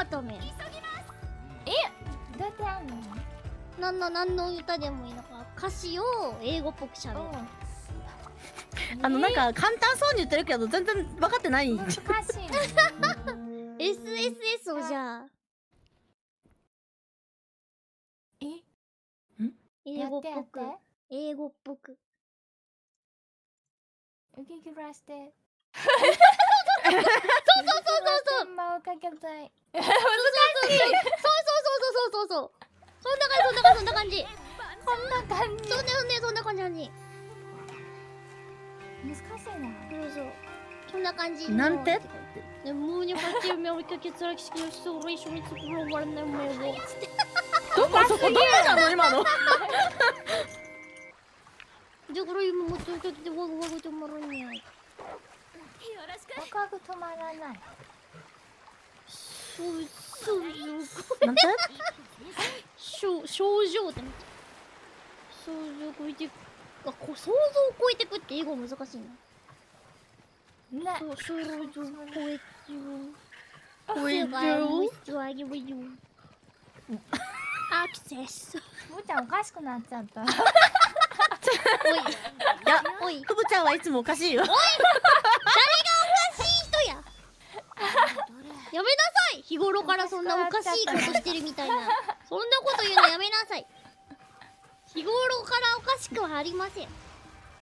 ため。 え、どうやってやんの？ 何の歌でもいいのか、歌詞を英語っぽくしゃべる。 なんか簡単そうに言ってるけど全然分かってない。 難しいね。 SSS をじゃあ英語っぽく、英語っぽくウキキらして。 そう間をかけたい。 そうそんな感じ。 こんな感じ。 そんな感じ。 難しいな。 そうそんな感じ。 なんてでもにかけ目をかけつらきしきの人を一緒に作ろうわらないもよ。 どこそこどこなの今の。 だから今もっとかけてワグワグ止まらんや。 ワクワク止まらない。 なんて？ 症状ってなって。想像を超えてく。想像を超えてくって英語難しいな。 ね。 想像を超えてる。アクセス。 むーちゃんおかしくなっちゃった。 おい、 ふぶちゃんはいつもおかしいよ。 誰がおかしい人や。やめなさい。日頃からそんなおかしいことしてるみたいな。そんなこと言うのやめなさい。日頃からおかしくはありません。